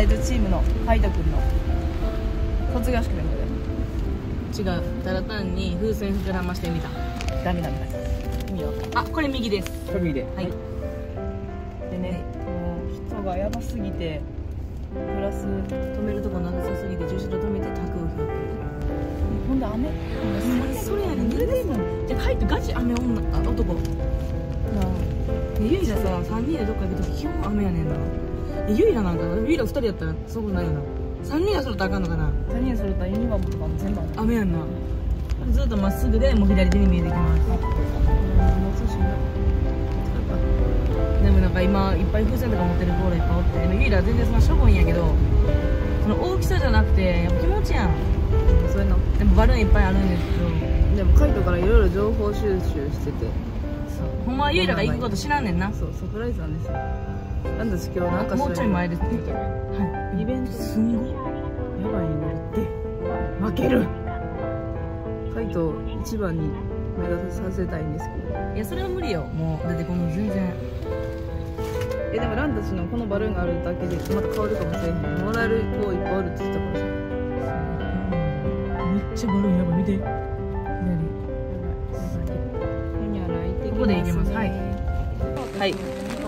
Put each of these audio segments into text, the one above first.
イズチームの海斗くんの卒業式のことで。 違う、ただ単に風船膨らましてみた。 ダメダメ意味わかんない。 あ、これ右です。 これ見で。 はい。 でね、もう人がやばすぎて、プラス止めるとこなさすぎて、駐車場止めて卓を拾ってる。 ほんで雨。 それやねん、濡れてんの。じゃあ、海斗ガチ雨女、あ、男。ゆいらさ、3人でどっか行くとき基本雨やねんな。ゆいらなんか、ゆいら2人やったらそうないよな。3人がそろったらあかんのかな。 3人それたらユニバームとかも全部雨やんな。ずっとまっすぐでもう左手に見えてきます。 もう少しでもなんか今いっぱい風船とか持ってるボールいっぱいおって、でもゆいらは全然そのしょぼいんやけど、その大きさじゃなくてやっぱ気持ちやん。 そういうの。 でもバルーンいっぱいあるんですけど、 でもカイトからいろいろ情報収集してて、 そうほんまはゆいらが行くこと知らんねんな。 そうサプライズなんですよ。なんだ今日なんかもうちょい前ですって。 はい、イベントすんごいやばいになるって負ける。カイト一番に目立たせたいんですけど、 いやそれは無理よ。もうだってこの全然でもランたちのこのバルーンがあるだけでまた変わるかもしれへん。もらえる子いっぱいあるって言ってたからさ。 めっちゃバルーンやばい、見て左。ここで行きます。はいはい。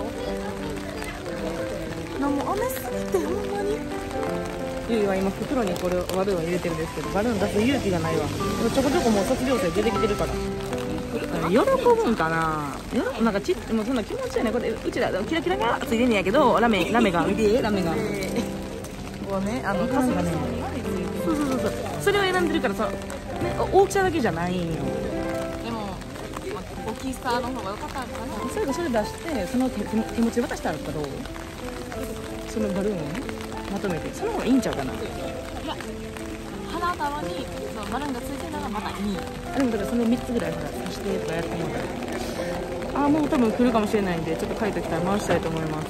なもう雨すぎてほんまに。 ゆいは今袋にこれバルーンを入れてるんですけど、バルーン出す勇気がないわ。ちょこちょこもう卒業生出てきてるから。喜ぶんかな。なんかもうそんな気持ちやね。これうちらキラキラがついてんねやけど、ラメが見てラメが。 こうねなんかね。そうそれを選んでるからさ、ね、大きさだけじゃないんよ。 でも大きさの方が良かったのかな。 それ出してその手持ち渡したらどう？そのバルーンをねまとめてその方がいいんちゃうかな。いや花束にそのバルーンがついてるのがまたいい。 でもだからその3つぐらいほら足してとかやってもらったら、もう多分来るかもしれないんでちょっと書いておきたら回したいと思います。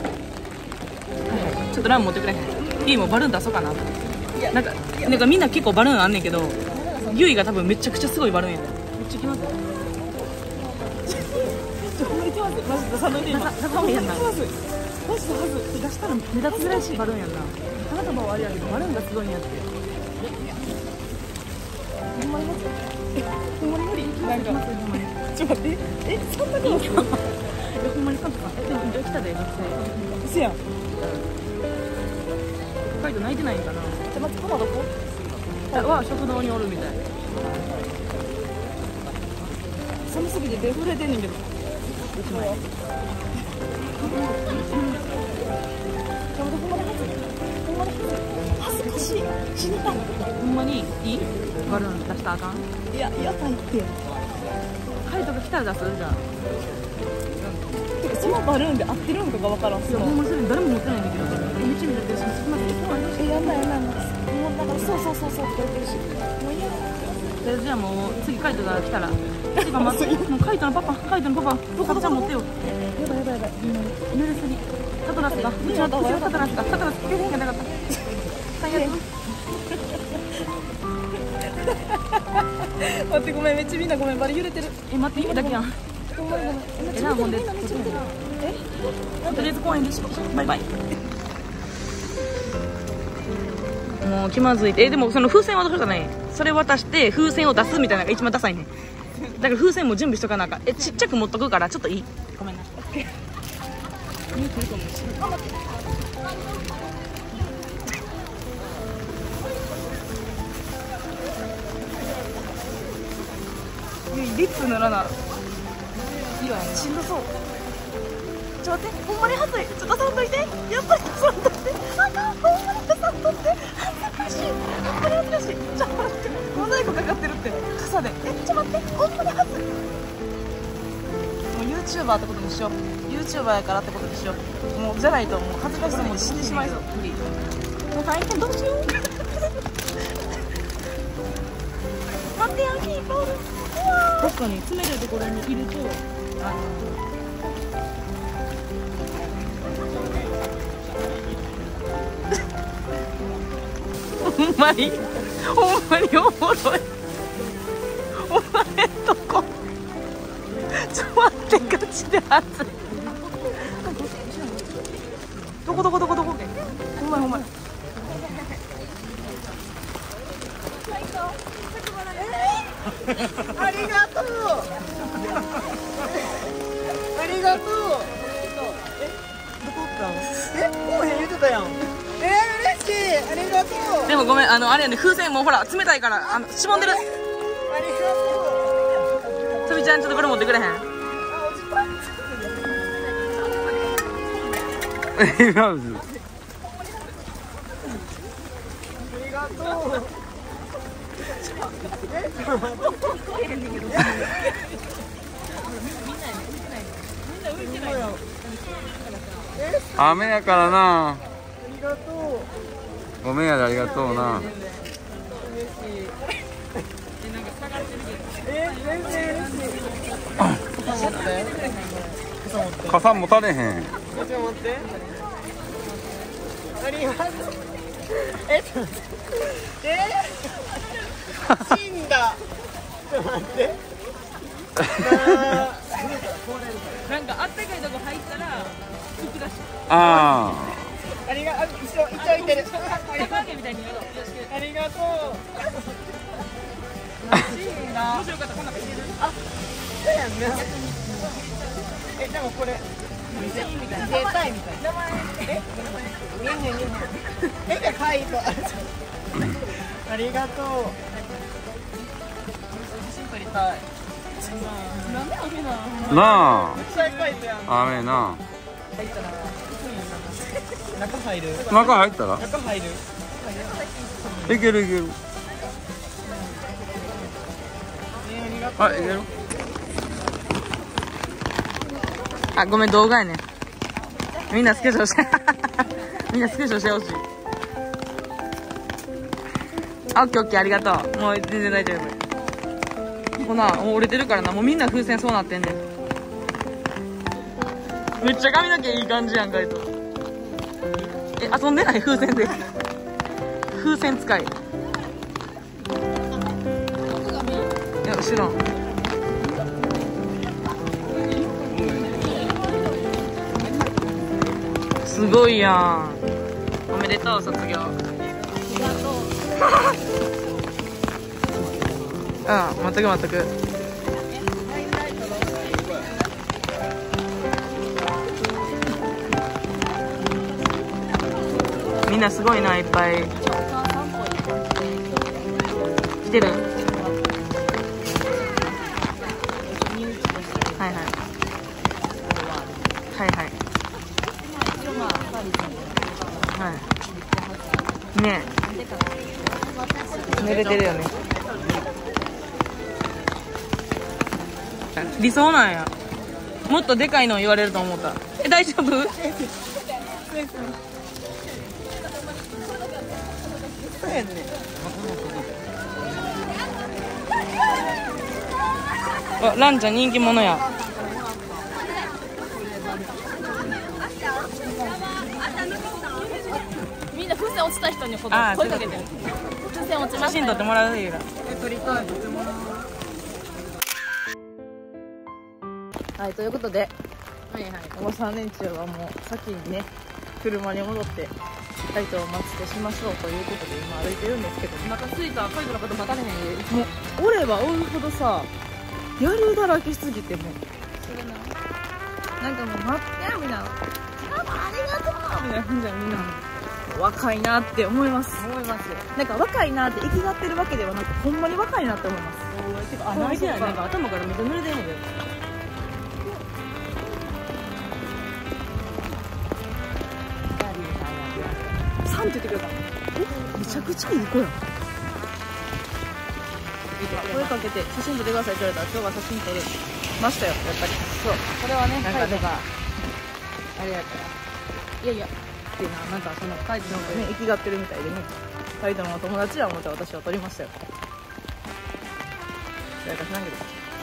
はいはい、ちょっとラン持ってくれへん。いいもんバルーン出そうかな。なんかみんな結構バルーンあんねんけど、ゆいが多分めちゃくちゃすごいバルーンやねん。めっちゃ来ますよ。マジでサムネイルやんな。マジではず出したら目立つぐらいしいバルーンやんな。花束はあれやけどバルーンがすごいんやって。ほんまに無理。ほんまに無理。なんかちょっと待って。そんなことほんまにカントさん。でも来たで学生。せやん。北海道泣いてないんかな。待って、パパどこ？は食堂におるみたい。寒すぎて手震えてんねんけど。1枚。恥ずかしい。死にたい。ほんまにいい？バルーン出したらあかん？いや、やばいって。カイトが来たら出すじゃん。てかそのバルーンで合ってるんかがわからん。いや、ほんまそれ誰も持ってないんだけど。めっちゃ見られてるし、そんなやんない。もうだからそうって言ってるし。もう嫌だ。じゃあもう次カイトが来たら。てか待って、もうカイトのパパ、どこちゃん持ってよ。やばい。濡れすぎ。カトラスが、うちのカトラス出てへんがなかった。最悪。 待ってごめん、めっちゃみんなごめん、バリ揺れてる。 待って、意味だけやん。 ごめん。 なほんで。とりあえず公園でしょ。バイバイ。もう気まずいって。でもその風船渡すじゃない。それ渡して風船を出すみたいなのが一番ダサいね。だから風船も準備しとかなあかん。ちっちゃく持っとくからちょっといい。ごめんな。 リップ塗らな。いいわね。しんどそう。ちょっと待って、ほんまに恥ずい。ちょっと出さんといて。やっぱり出さんといて。あかん、ほんまに出さんといて。恥ずかしい。ほんまに恥ずかしい。ちょっと待って。モザイクかかってるって。傘で。ちょっと待って。ほんまに恥ずい。もう YouTuber ってことにしよう。YouTuber やからってことにしよう。もうじゃないともう恥ずかしすぎて死んでしまいそう。無理。もう大変どうしよう。待ってやんけ、ボール。 確かに詰めるところにいるとほんまにおもろい。お前んとこちょっと待ってガチで熱い。どこまいほんまい。 ありがとう。ありがとう。どこおったん？こうへん言ってたやん。嬉しい。ありがとう。 でもごめん、あれやね、風船もうほら冷たいからしぼんでる。 ありがとう。 とびちゃんちょっとこれ持ってくれへん？ 違うぞ。 ありがとう。 雨やからな。 ありがとう。 ごめんやで、ありがとうな。 嬉しい。全然嬉しい。 傘持たれへん。 ちょっと待って。ありがとう。ちょっと待って。死んだ。ちょっと待って。 なんかあったかいとこ入ったら引き出しあありがとう。一応いてる。 高揚みたいにやろう。 ありがとう。死んだ。 もしよかったらこんなの入れる？ そうやんな。でもこれ自衛隊みたいな。名前絵が描いた。ありがとう。写真撮りたい。なんで雨なあ。なめっちゃ描いてやん。 あ。雨な。 入ったら中入る。 中入ったら。 中入る。 いけるいける。あ、いける。 あ、ごめん、動画やね。みんなスケジュールしてみんなスケジュールしてほしい。あ、オッケーオッケー、ありがとう。もう全然大丈夫。ほな、もう折れてるからな。もうみんな風船そうなってんねん。めっちゃ髪の毛いい感じやんかいと。遊んでない風船で。風船使い。いや、知らん。すごいやん。おめでとう、卒業。ありがとう。うん、全く。みんなすごいな、いっぱい。来てる？はいはい。はいはい。はい。ねえ。寝れてるよね。理想なんや。もっとでかいの言われると思った。大丈夫？あ、ランちゃん人気者や。みんな風船落ちた人に声かけてる。風船落ちました。写真撮ってもらうよ。 撮りたい。 はい、ということで、この3連中はもう先にね、車に戻ってライトを待ちてしましょうということで今歩いてるんですけど、お腹すいた。カイトのこと待たれへんで、もうおればおるほどさ、やるだらけしすぎて、もうなんかもう待ってみたいな、ありがとうみたいな感じで、みんな若いなって思います。なんか若いなって生きがってるわけではなく、ほんまに若いなって思います。泣いてない。なんか頭からめっちゃ濡れてんねんけど。3って言ってくれた。めちゃくちゃいい子やん。声かけて写真撮ってくださいって言われたら、今日は写真撮れましたよ、やっぱり。そう、これはね、カイトがあれやから、いやいやっていうのは、なんかそのカイトの方がね、生きがってるみたいでね、カイトのお友達は思って私は撮りましたよ。誰かしないけ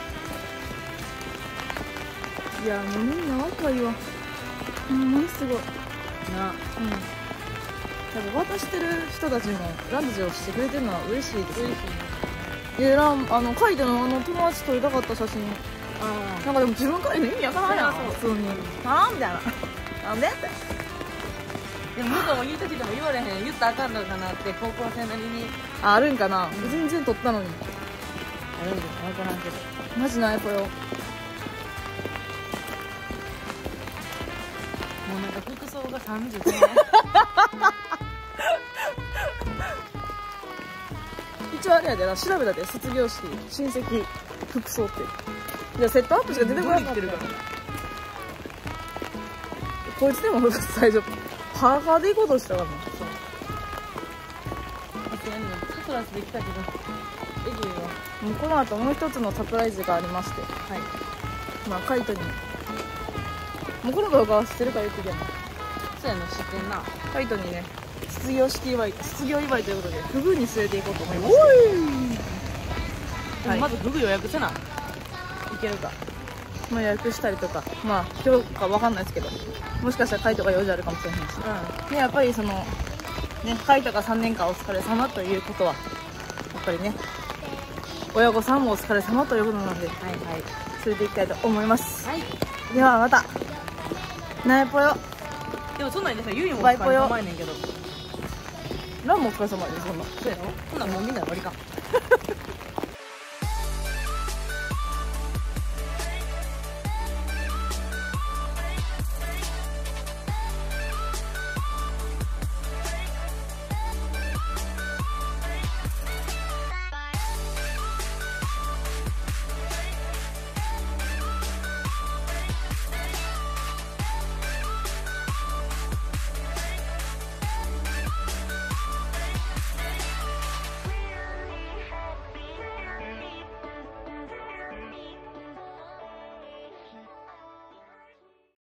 ど、いやもうみんな若いわ。ほんまにすごいな。多分渡してる人たちもランチをしてくれてるのは嬉しいですね。カイトの友達撮りたかった写真、なんかでも自分からの意味わからんやん、普通に。みたいな。なんでって。 でも向こうも言いたくても言われへん、言ったらあかんのかなって高校生なりにあるんかな、全然撮ったのに。 あるんで分からんけど。 マジないぽよ。 もうなんか服装が30歳一応あれやでな、調べたで、卒業式親戚服装って。いやセットアップしか出てこなかったから。こいつでも最初ハーファーで行こうとしたからな。 サプラスできたけどエグいわ。 もうこの後もう一つのサプライズがありまして、 はい、 まあカイトにもうこの動画は知ってるから言ってけど、 そうやの知ってんな。 カイトにね卒業祝いということでフグに連れて行こうと思います。 でもまずフグ予約せな、いけるか。 まあ予約したりとか、まあ今日かわかんないですけど、もしかしたらカイトが用事あるかもしれへんし、でやっぱりそのね、カイトが3年間お疲れ様ということはやっぱりね、親御さんもお疲れ様ということなので、 はいはい連れて行きたいと思います。 はい。 ではまたなえぽよ。 でもそんなんでさ、ゆいもお疲れ様やねんけど。 何もお疲れ様です。そんなそうやろ。ほんならもうみんな終わりか。